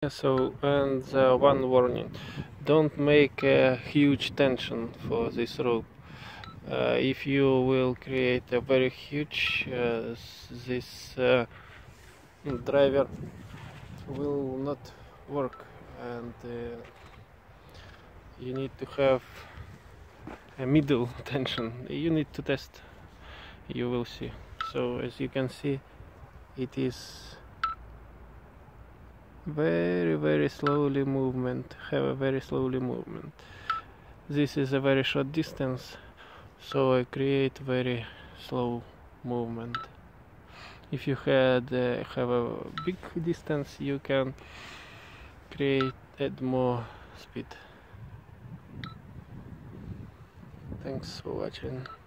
So, and one warning, don't make a huge tension for this rope. If you will create a very huge, this driver will not work, and you need to have a middle tension. You need to test, you will see. So as you can see, it is very slowly movement, have a very slowly movement. This is a very short distance, so I create very slow movement. If you have a big distance, you can add more speed. Thanks for watching.